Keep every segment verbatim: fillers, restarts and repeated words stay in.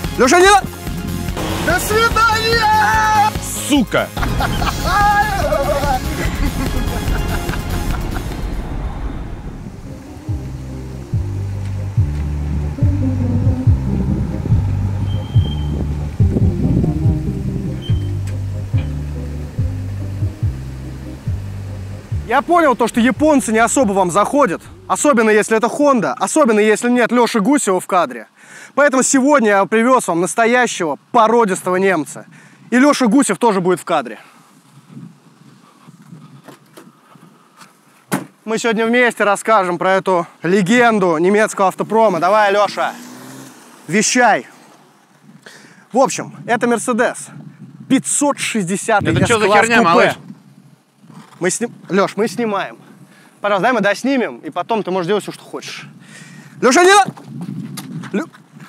Леша, не... До свидания! Сука! Я понял то, что японцы не особо вам заходят. Особенно, если это Honda. Особенно, если нет Леши Гусева в кадре. Поэтому сегодня я привез вам настоящего породистого немца. И Леша Гусев тоже будет в кадре. Мы сегодня вместе расскажем про эту легенду немецкого автопрома. Давай, Леша, вещай. В общем, это Мерседес. пятьсот шестьдесят Это что за херня, малыш? Мы сним... Леш, мы снимаем. Пожалуйста, дай мы доснимем, и потом ты можешь делать все, что хочешь. Леша, не... Лё...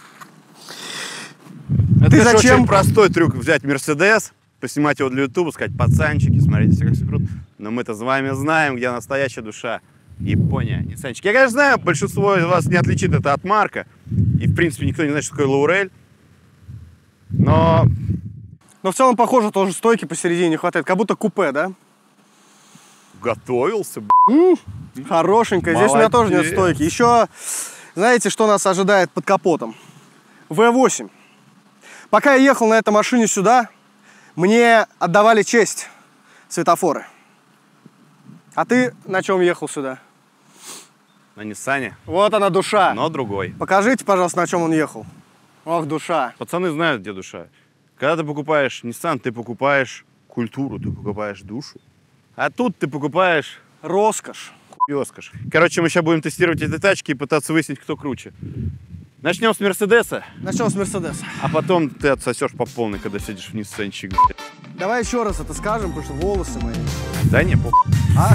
Это ты зачем? Очень простой трюк: взять Мерседес, поснимать его для Ютуба, сказать: пацанчики, смотрите, как все круто. Но мы-то с вами знаем, где настоящая душа. Япония, ниссанчики. Я, конечно, знаю, большинство из вас не отличит это от марка. И, в принципе, никто не знает, что такое Лаурель. Но... Но в целом, похоже, тоже стойки посередине не хватает. Как будто купе, да? Готовился, М-м, хорошенько. Здесь у меня тоже нет стойки. Еще, знаете, что нас ожидает под капотом? вэ восемь. Пока я ехал на этой машине сюда, мне отдавали честь светофоры. А ты на чем ехал сюда? На Ниссане. Вот она, душа. Но другой. Покажите, пожалуйста, на чем он ехал. Ох, душа. Пацаны знают, где душа. Когда ты покупаешь Nissan, ты покупаешь культуру, ты покупаешь душу. А тут ты покупаешь... Роскошь. Роскошь. Короче, мы сейчас будем тестировать эти тачки и пытаться выяснить, кто круче. Начнем с Мерседеса. Начнем с Мерседеса. А потом ты отсосешь по полной, когда сидишь в Ниссанчик. Давай еще раз это скажем, потому что волосы мои. Да не, по... А?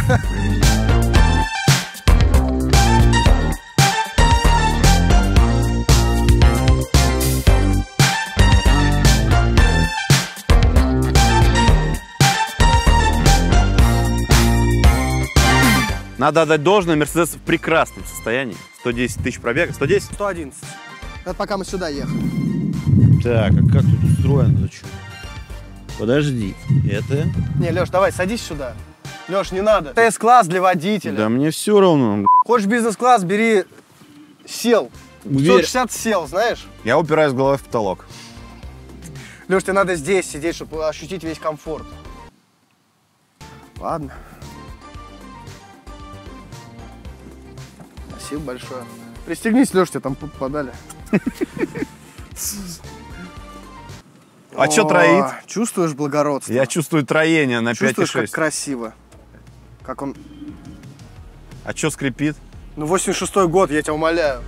Надо отдать должное, Мерседес в прекрасном состоянии. сто десять тысяч пробега. сто десять? сто одиннадцать. Это пока мы сюда ехали. Так, а как тут устроено? Зачем? Подожди, это... Не, Леш, давай, садись сюда. Леш, не надо. Тест-класс для водителя. Да мне все равно. Хочешь бизнес-класс, бери сел. сто шестьдесят сел, знаешь? Я упираюсь головой в потолок. Леш, тебе надо здесь сидеть, чтобы ощутить весь комфорт. Ладно. Спасибо большое. Пристегнись, Леш, тебе там подали. А что троит? Чувствуешь благородство? Я чувствую троение на пять и шесть. Чувствуешь, как красиво. Как он... А что скрипит? Ну, восемьдесят шестой год, я тебя умоляю.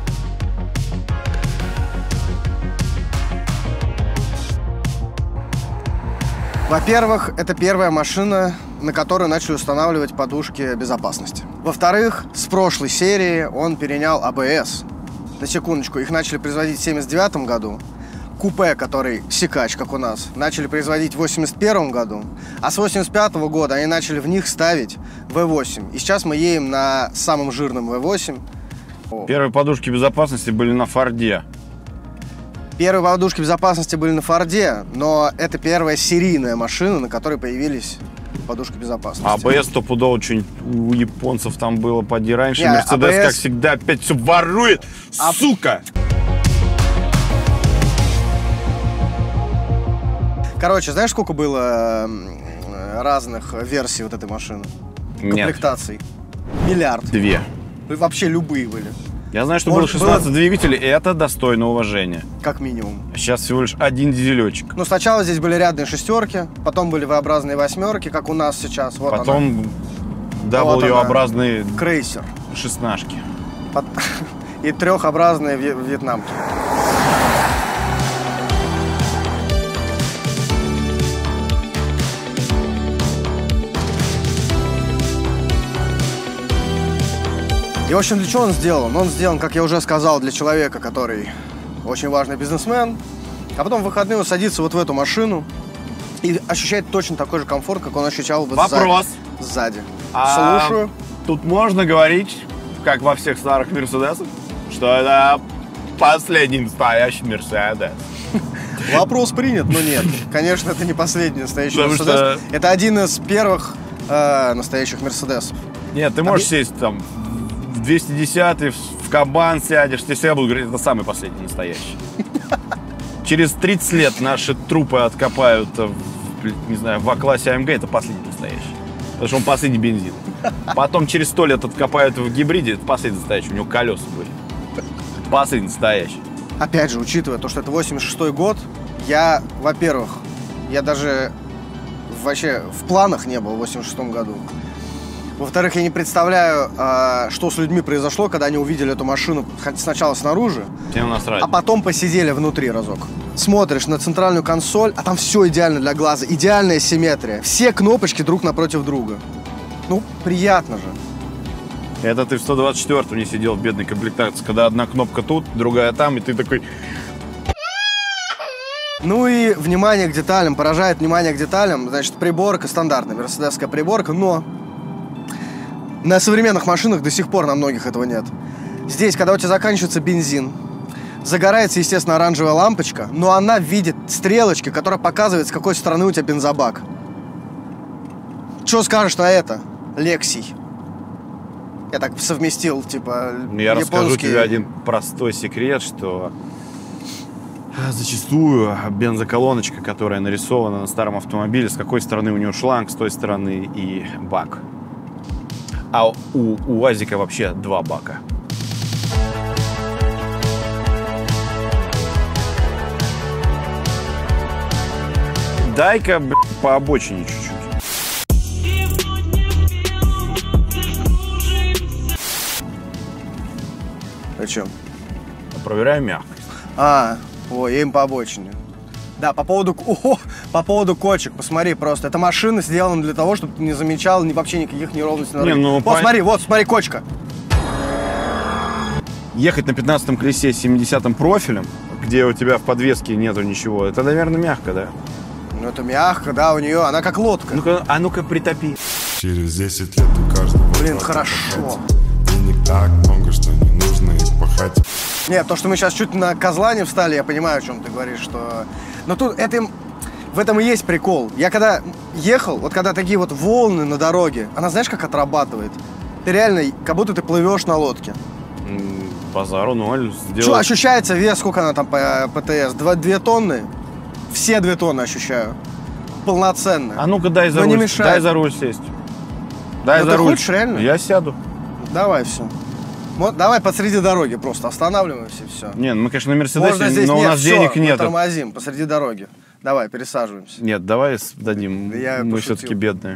Во-первых, это первая машина, на которую начали устанавливать подушки безопасности. Во-вторых, с прошлой серии он перенял а бэ эс. На секундочку, их начали производить в семьдесят девятом году. Купе, который секач, как у нас, начали производить в восемьдесят первом году. А с восемьдесят пятого года они начали в них ставить вэ восемь. И сейчас мы едем на самом жирном вэ восемь. Первые подушки безопасности были на Форде. Первые подушки безопасности были на Форде, но это первая серийная машина, на которой появились подушки безопасности. а бэ эс стопудово что-нибудь у японцев там было, поди раньше. Не, Мерседес, а бэ эс... как всегда, опять все ворует, а... сука! Короче, знаешь, сколько было разных версий вот этой машины? Нет. Комплектаций? Миллиард. Две. Вообще любые были. Я знаю, что Может, было шестнадцать было... двигателей, и это достойно уважения. Как минимум. Сейчас всего лишь один дизелечек. Ну, сначала здесь были рядные шестерки, потом были V-образные восьмерки, как у нас сейчас. Вот потом W-образные вот крейсер. шестнашки. Под... И трехобразные вьетнамки. И, в общем, для чего он сделан? Он сделан, как я уже сказал, для человека, который очень важный бизнесмен, а потом в выходные он садится вот в эту машину и ощущает точно такой же комфорт, как он ощущал бы Вопрос. сзади. сзади. А Слушаю. Тут можно говорить, как во всех старых Мерседесах, что это Последний настоящий Мерседес. Вопрос принят, но нет. Конечно, это не последний настоящий Потому Мерседес. что- Это один из первых э, настоящих Мерседесов. Нет, ты можешь сесть там в двести десятый, в Кабан сядешь, ты всегда будут говорить, это самый последний настоящий. Через тридцать лет наши трупы откопают в, не знаю, в А-классе АМГ, это последний настоящий. Потому что он последний бензин. Потом через сто лет откопают в гибриде, это последний настоящий, у него колеса были. Последний настоящий. Опять же, учитывая то, что это восемьдесят шестой год, я, во-первых, я даже вообще в планах не был в восемьдесят шестом году. Во-вторых, я не представляю, а, что с людьми произошло, когда они увидели эту машину хоть сначала снаружи, Всем насрать. а потом посидели внутри разок. Смотришь на центральную консоль, а там все идеально для глаза, идеальная симметрия. Все кнопочки друг напротив друга. Ну, приятно же. Это ты в сто двадцать четвёртом не сидел в бедной комплектации, когда одна кнопка тут, другая там, и ты такой... Ну и внимание к деталям, поражает внимание к деталям. Значит, приборка стандартная, мерседесская приборка, но на современных машинах до сих пор на многих этого нет. Здесь, когда у тебя заканчивается бензин, загорается, естественно, оранжевая лампочка, но она видит стрелочки, которая показывает, с какой стороны у тебя бензобак. Что скажешь на это, Лексий? Я так совместил, типа, Я расскажу японский... тебе один простой секрет, что зачастую бензоколоночка, которая нарисована на старом автомобиле, с какой стороны у нее шланг, с той стороны и бак. А у УАЗика вообще два бака. Дай-ка, блядь, по обочине чуть-чуть. О чем? Проверяю мягкость. А, ой, им по обочине. Да, по поводу, о, по поводу кочек, посмотри просто. Эта машина сделана для того, чтобы ты не замечал ни, вообще никаких неровностей на Не, дороге. ну, Вот, пон- смотри, вот, смотри, кочка. Ехать на пятнадцатом колесе с семидесятым профилем, где у тебя в подвеске нету ничего, это, наверное, мягко, да? Ну, это мягко, да, у нее, она как лодка. Ну-ка, а ну-ка притопи. Через десять лет у каждого Блин, два хорошо. денег так много, что не нужно их пахать. Нет, то, что мы сейчас чуть на Козлане встали, я понимаю, о чем ты говоришь, что... Но тут это, в этом и есть прикол. Я когда ехал, вот когда такие вот волны на дороге, она знаешь, как отрабатывает? Ты реально, как будто ты плывешь на лодке. М, Базару ноль. Что, Сделать... ощущается вес, сколько она там по ПТС? Два, две тонны? Все две тонны ощущаю. Полноценно. А ну-ка дай за Но руль. не мешает. Дай за руль сесть. Дай Ну, за ты руль. хочешь реально? Я сяду. Давай все. Вот, давай посреди дороги просто останавливаемся и все. Не, ну мы, конечно, на Мерседесе, Можно здесь но у нет, нас всё, денег мы нет. тормозим посреди дороги. Давай, пересаживаемся. Нет, давай с- дадим. Да я мы пошутил. все-таки бедные.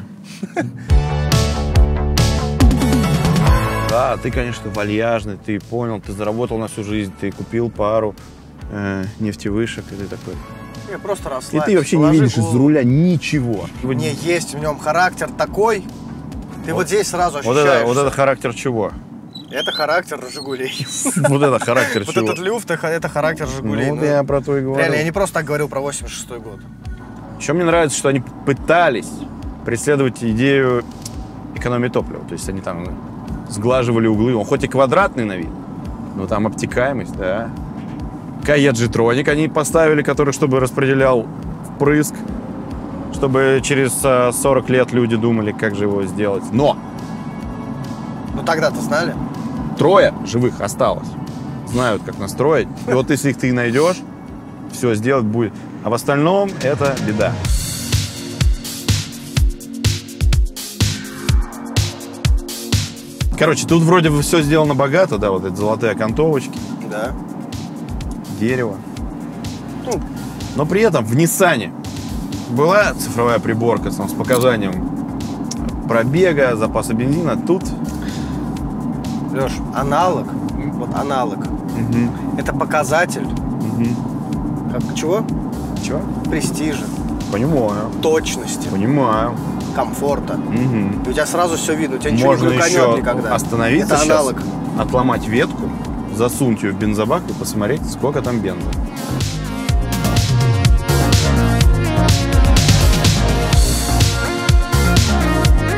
Да, ты, конечно, вальяжный, ты понял, ты заработал на всю жизнь, ты купил пару э, нефтевышек, и ты такой. Я просто И расслабься. ты вообще не положи видишь из голову. руля ничего. Не, есть в нем характер такой. Ты вот, здесь сразу Вот ощущаешь. это, вот это характер чего? Это характер «Жигулей». Вот это характер Вот чего? этот люфт, это это характер «Жигулей». Ну, Ну, я про то и говорю. Реально, я не просто так говорил про восемьдесят шестой год. Еще мне нравится, что они пытались преследовать идею экономии топлива. То есть они там сглаживали углы. Он хоть и квадратный на вид, но там обтекаемость, да. Каед G-Tronic они поставили, который, чтобы распределял впрыск, чтобы через э, сорок лет люди думали, как же его сделать. Но Ну тогда-то знали. трое живых осталось. Знают, как настроить. И вот если их ты найдешь, все сделать будет. А в остальном это беда. Короче, тут вроде бы все сделано богато, да, вот эти золотые окантовочки, Да. дерево. Ну, Но при этом в Ниссане была цифровая приборка там, с показанием пробега, запаса бензина. Тут Леш, аналог, вот аналог, Мгм. это показатель, Мгм. как чего? Чего? Престижа, Понимаю. точности, Понимаю. комфорта. Мгм. И у тебя сразу все видно, у тебя ничего Можно не глюканет еще никогда. остановиться Это сейчас, аналог. отломать ветку, засунуть ее в бензобак и посмотреть, сколько там бенза.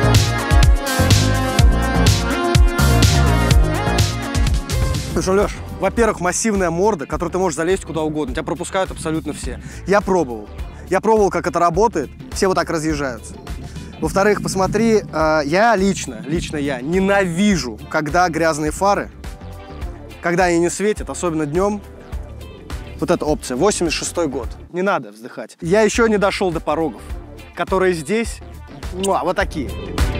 Ну что, Леш, Во-первых, массивная морда, которой ты можешь залезть куда угодно. Тебя пропускают абсолютно все. Я пробовал. Я пробовал, как это работает. Все вот так разъезжаются. Во-вторых, посмотри, э, я лично, лично я ненавижу, когда грязные фары, когда они не светят, особенно днем. Вот эта опция. восемьдесят шестой год. Не надо вздыхать. Я еще не дошел до порогов, которые здесь, муа, вот такие.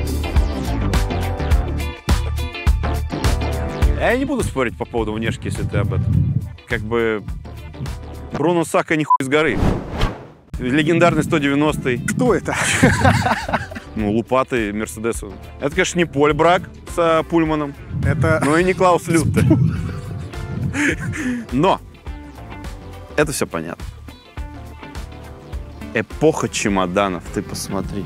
Я не буду спорить по поводу внешки, если ты об этом. Как бы Бруно Сака не хуй с горы. Легендарный сто девяностый. Что это? Ну, лупатый Мерседес. Это, конечно, не Поль Брак с а, Пульманом. Это... Но и не Клаус Лютте. Но это все понятно. Эпоха чемоданов, ты посмотри.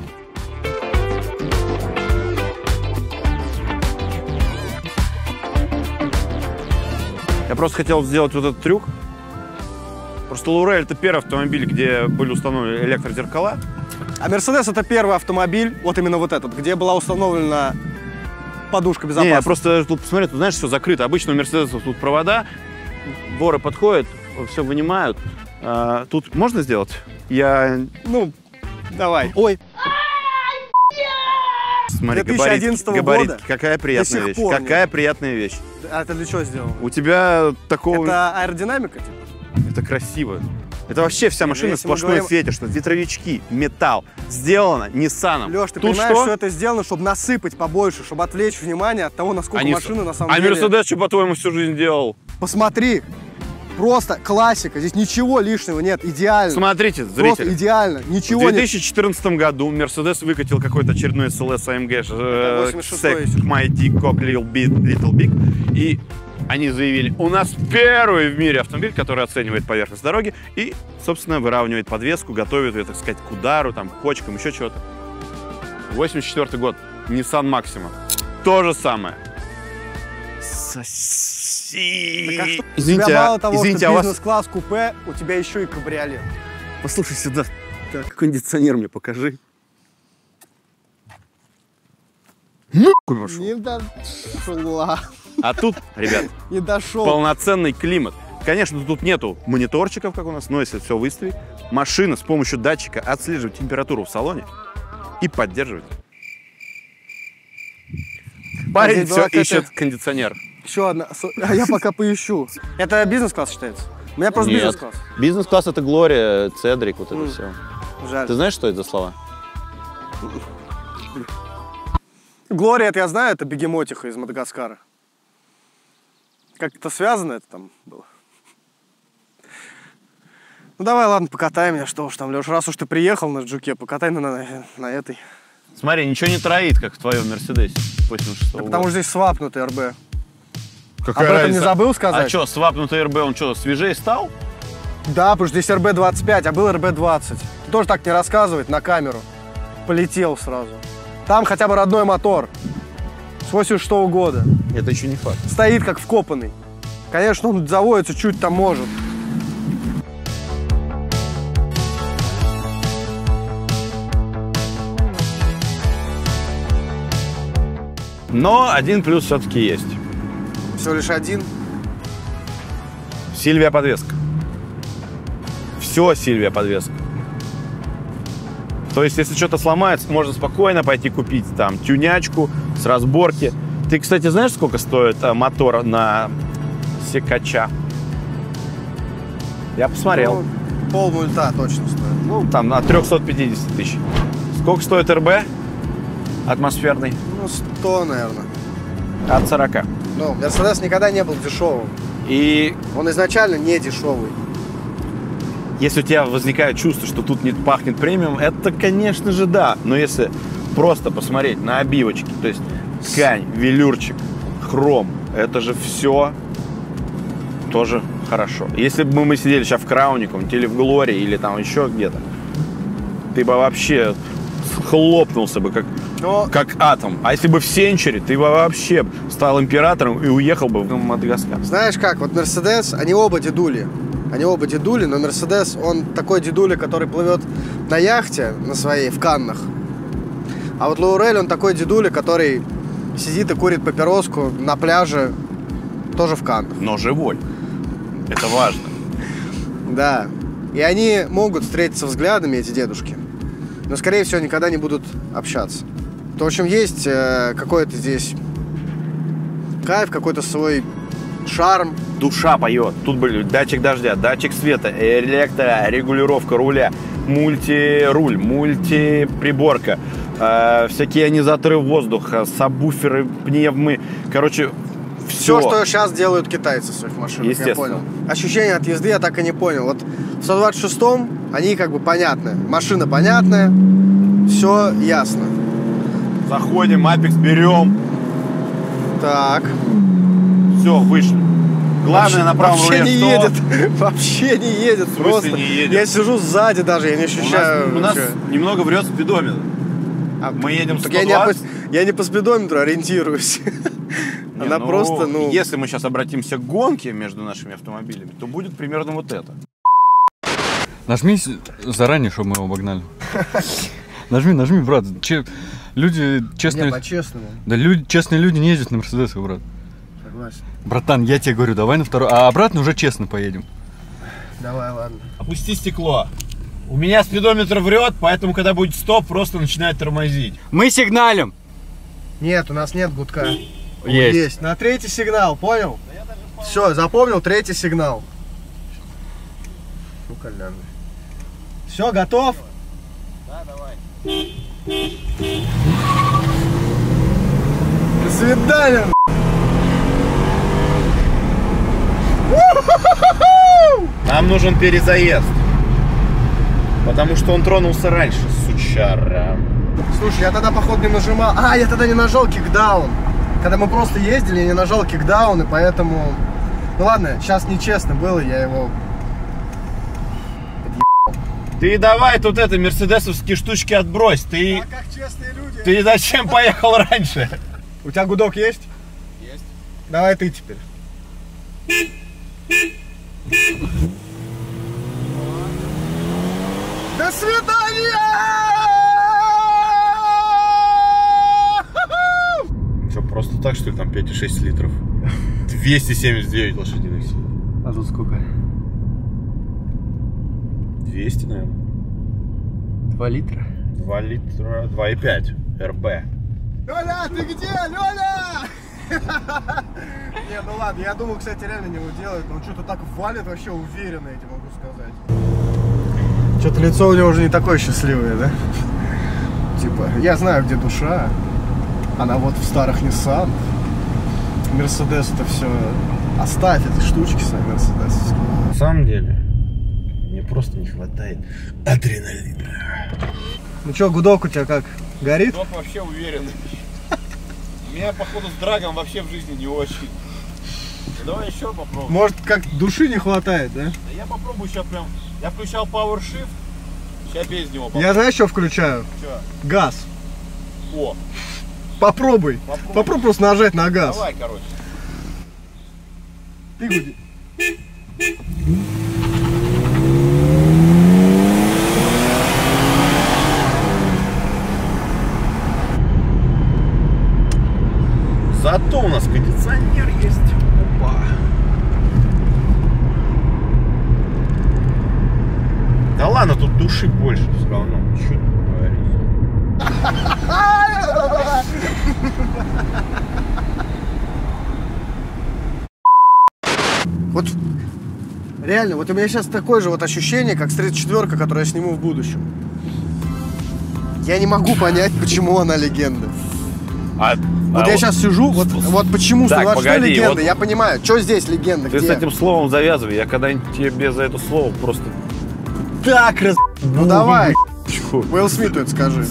Я просто хотел сделать вот этот трюк. Просто Лаурель — это первый автомобиль, где были установлены электрозеркала. А Мерседес — это первый автомобиль, вот именно вот этот, где была установлена подушка безопасности. Не, я просто тут посмотри, тут, знаешь, все закрыто. Обычно у Мерседесов тут провода, воры подходят, все вынимают. А, тут можно сделать? Я... Ну, давай. Ой. Смотри, две тысячи одиннадцатого габарит, года какая приятная вещь. пор Какая нет. приятная вещь. А это для чего сделано? У тебя такого... Это аэродинамика, типа? Это красиво. Это вообще вся машина Если мы сплошной говорим- фетиш, что ветровички, металл. Сделано Ниссаном. Леш, ты Тут понимаешь, что? что это сделано, чтобы насыпать побольше, чтобы отвлечь внимание от того, насколько Они- машина на самом А деле... Мерседес что, по-твоему, всю жизнь делал? Посмотри, просто классика, здесь ничего лишнего нет, идеально. Смотрите, Просто зрители. идеально, В ничего две нет. тысячи четырнадцатом году Мерседес выкатил какой-то очередной эс эл эс эй эм джи э, восемьдесят шестой Suck еще. My Dick Cock Little Bit, Little Big. И они заявили, у нас первый в мире автомобиль, который оценивает поверхность дороги и, собственно, выравнивает подвеску, готовит ее, так сказать, к удару, там, к кочкам, еще чего-то. восемьдесят четвёртый год. Nissan Maxima. То же самое. Соси. Так, а что? Извините, у тебя а- мало того, извините, что а у вас... бизнес-класс купе, у тебя еще и кабриолет. Послушай сюда. Так, кондиционер мне покажи. Ну, пошел. Не дошла. А тут, ребят, Не дошел. полноценный климат. Конечно, тут нету мониторчиков, как у нас, но если все выставить, машина с помощью датчика отслеживает температуру в салоне и поддерживает. Парень здесь была все ищет какая-то- кондиционер. Еще одна. А я пока поищу. Это бизнес-класс считается? У меня просто Нет. бизнес-класс. Бизнес-класс — это Глория, Цедрик, вот это М. все. Жаль. Ты знаешь, что это за слова? Глория, это я знаю, это бегемотиха из Мадагаскара. Как-то связано это там было? Ну давай, ладно, покатай меня, что уж там, Леш, раз уж ты приехал на Джуке, покатай на, на, на этой. Смотри, ничего не троит, как в твоем Мерседесе восемьдесят шестого Потому что здесь свапнутый эр бэ. Какая Об этом не разница? забыл сказать? А что, свапнутый эр бэ, он что, свежее стал? Да, потому что здесь эр бэ двадцать пять, а был эр бэ двадцать. Ты тоже так не рассказывает на камеру. Полетел сразу. Там хотя бы родной мотор. С восемьдесят шестого года. Это еще не факт. Стоит как вкопанный. Конечно, он заводится чуть там может. Но один плюс все-таки есть. Всего лишь один. Сильвия подвеска. Все Сильвия подвеска. То есть, если что-то сломается, можно спокойно пойти купить там тюнячку с разборки. Ты, кстати, знаешь, сколько стоит а, мотор на секача? Я посмотрел. Ну, пол мульта точно стоит. Ну, там от трёхсот пятидесяти тысяч. Сколько стоит эр бэ атмосферный? Ну, сто, наверное. От сорока. Ну, Мерседес никогда не был дешевым. И Он изначально не дешевый. если у тебя возникает чувство, что тут не пахнет премиум, это, конечно же, да. Но если просто посмотреть на обивочки, то есть ткань, велюрчик, хром, это же все тоже хорошо. Если бы мы сидели сейчас в Крауне, или в Глории, или там еще где-то, ты бы вообще хлопнулся бы, как, Но как атом. А если бы в Сенчури, ты бы вообще стал императором и уехал бы в Мадагаскар. знаешь как, вот Мерседес, они оба дедули. Они оба дедули, но Мерседес, он такой дедуля, который плывет на яхте на своей, в Каннах. А вот Лаурель, он такой дедуля, который сидит и курит папироску на пляже тоже в Каннах. Но живой. Это важно. Да. И они могут встретиться взглядами, эти дедушки, но, скорее всего, никогда не будут общаться. То, в общем, есть э, какой-то здесь кайф, какой-то свой шарм. Душа поет. Тут были датчик дождя, датчик света, электрорегулировка руля, мультируль, мультиприборка, э, всякие ионизаторы воздуха, сабвуферы, пневмы. Короче, все. Все, что сейчас делают китайцы в своих машинах, я понял. Ощущение от езды я так и не понял. Вот в сто двадцать шестом они как бы понятны. Машина понятная, все ясно. Заходим, Апекс берем. Так. Все, вышли. Главное, на правом вообще руле не что? едет. Вообще не едет. В смысле Просто. не едет? Я сижу сзади даже, я не У ощущаю. нас, у нас ничего. немного врет спидометр. А, Мы едем так сто я не, по, двадцать. я не по спидометру ориентируюсь. Не, Она ну, просто, ну... Если мы сейчас обратимся к гонке между нашими автомобилями, то будет примерно вот это. Нажми с- заранее, чтобы мы его обогнали. Нажми, нажми, брат. Че- люди честные... Не, по-честному. Да люди, честные люди не ездят на Мерседесах, брат. Согласен. Братан, я тебе говорю, давай на второй. А обратно уже честно поедем. Давай, ладно. Опусти стекло. У меня спидометр врет, поэтому, когда будет стоп, просто начинает тормозить. Мы сигналим. Нет, у нас нет гудка. Есть. Есть. На третий сигнал, понял? Все, запомнил третий сигнал. Ну, колян. Все, готов? Да, давай. До свидания. Нам нужен перезаезд. Потому что он тронулся раньше, сучара. Слушай, я тогда, походу, не нажимал. А, я тогда не нажал кикдаун. Когда мы просто ездили, я не нажал кикдаун, и поэтому... Ну ладно, сейчас нечестно было, я его... Ты давай тут это, мерседесовские штучки отбрось. Ты, А как честные люди. ты зачем поехал раньше? У тебя гудок есть? Есть. Давай ты теперь. До свидания! Что, просто так, что ли, там пять и шесть литров? двести семьдесят девять лошадиных сил. А тут сколько? двести, наверное. Два литра. два литра, два и пять. эр бэ. Лёля, ты где? Лёля! Не, ну ладно, я думал, кстати, реально не его делает, но он что-то так валит вообще уверенно, я тебе могу сказать. Что-то лицо у него уже не такое счастливое, да? Типа, я знаю, где душа. Она вот в старых Nissan. Мерседес это все. Оставь эти штучки свои мерседесовские. На самом деле, мне просто не хватает адреналина. Ну что, гудок у тебя как? Горит? Гудок вообще уверенный. У меня, походу, с драгом вообще в жизни не очень. Давай еще попробуем. Может, как души не хватает, да? Да я попробую сейчас прям. Я включал Power Shift. Сейчас без него попробую. Я знаешь, что включаю? Что? Газ. О, Попробуй. Попробуй. Попробуй просто нажать на газ. давай, короче. Ты гуди. Зато у нас кондиционер есть. Опа. Да ладно, тут души больше все равно. Что ты говоришь? Вот реально, вот у меня сейчас такое же вот ощущение, как с тридцать четвёркой, которую я сниму в будущем. Я не могу понять, почему она легенда. А, Вот а я сейчас сижу, вот, вот почему Так, сто двадцать шесть погоди, легенда, вот- я понимаю, что здесь легенда, Ты где? с этим словом завязывай. Я когда-нибудь тебе за это слово просто так раз... Ну давай, Уилл Смиту это скажи.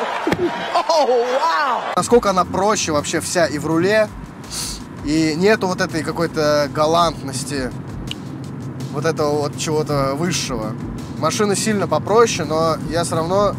Насколько она проще вообще вся и в руле, и нету вот этой какой-то галантности, вот этого вот чего-то высшего. Машина сильно попроще, но я все равно...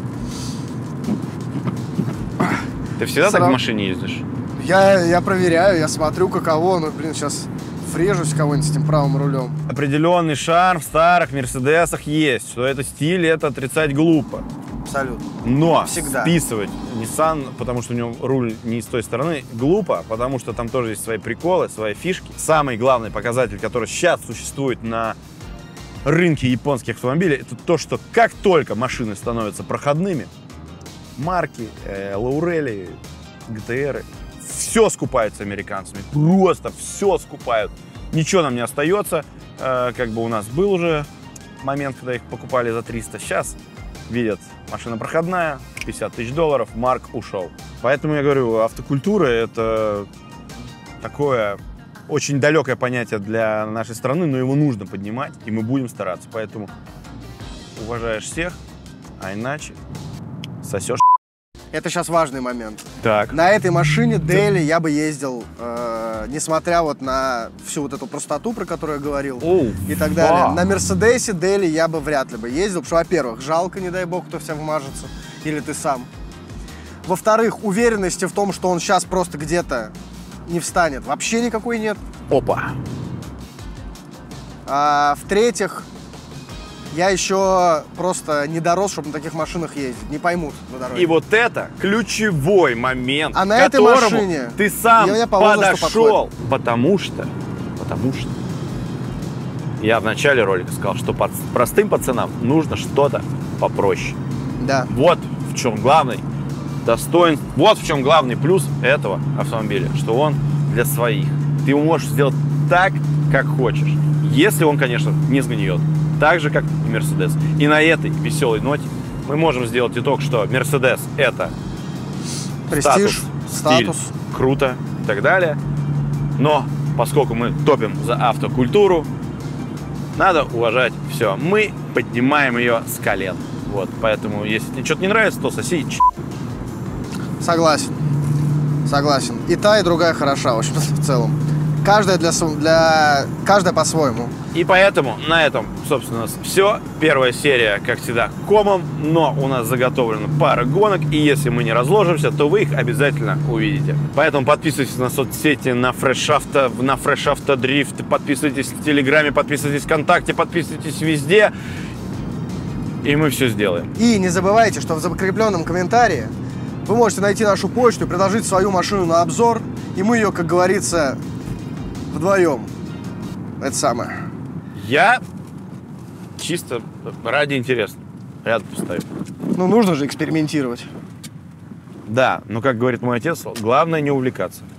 Ты всегда так Срав- в машине ездишь? Я, я проверяю, я смотрю, каково, ну, блин, сейчас врежусь в кого-нибудь с этим правым рулем. Определенный шарм в старых Мерседесах есть. Что это стиль, это отрицать глупо. Абсолютно. Но Всегда. списывать Nissan, потому что у него руль не с той стороны, глупо, потому что там тоже есть свои приколы, свои фишки. Самый главный показатель, который сейчас существует на рынке японских автомобилей, это то, что как только машины становятся проходными, марки, э, Лаурели, джи ти эр, все скупаются американцами, просто все скупают. Ничего нам не остается, э, как бы у нас был уже момент, когда их покупали за триста, сейчас видят, машина проходная, пятьдесят тысяч долларов, марк ушел. Поэтому я говорю, автокультура — это такое очень далекое понятие для нашей страны, но его нужно поднимать, и мы будем стараться. Поэтому уважаешь всех, а иначе сосешь. Это сейчас важный момент. Так. На этой машине Дели я бы ездил, э, несмотря вот на всю вот эту простоту, про которую я говорил, Оу, и так далее. фа. На Мерседесе Дели я бы вряд ли бы ездил, потому что, во-первых, жалко, не дай бог, кто в тебя вмажется, или ты сам. Во-вторых, уверенности в том, что он сейчас просто где-то не встанет, вообще никакой нет. Опа. А в-третьих, я еще просто не дорос, чтобы на таких машинах ездить, не поймут на дороге. И вот это ключевой момент, А на к этой которому машине ты сам я- я по возрасту подошел. Потому что, потому что я в начале ролика сказал, что под простым пацанам нужно что-то попроще. Да. Вот в чем главный достоинство, вот в чем главный плюс этого автомобиля, что он для своих. Ты его можешь сделать так, как хочешь, если он, конечно, не сгниет. Так же, как и Mercedes. И на этой веселой ноте мы можем сделать итог, что Mercedes — это Престиж, статус, статус. стиль, круто и так далее. Но поскольку мы топим за автокультуру, надо уважать все. Мы поднимаем ее с колен. Вот, поэтому, если тебе что-то не нравится, то соси. Согласен. Согласен. И та, и другая хороша, в общем, в целом. Каждая для, св- для... Каждая по-своему. И поэтому на этом, собственно, у нас все. Первая серия, как всегда, комом, но у нас заготовлена пара гонок, и если мы не разложимся, то вы их обязательно увидите. Поэтому подписывайтесь на соцсети, на Fresh Auto, на Fresh Auto Drift, подписывайтесь в Телеграме, подписывайтесь в ВКонтакте, подписывайтесь везде, и мы все сделаем. И не забывайте, что в закрепленном комментарии вы можете найти нашу почту и предложить свою машину на обзор, и мы ее, как говорится, вдвоем. Это самое. Я чисто ради интереса рядом постою. Ну, нужно же экспериментировать. Да, но, как говорит мой отец, главное не увлекаться.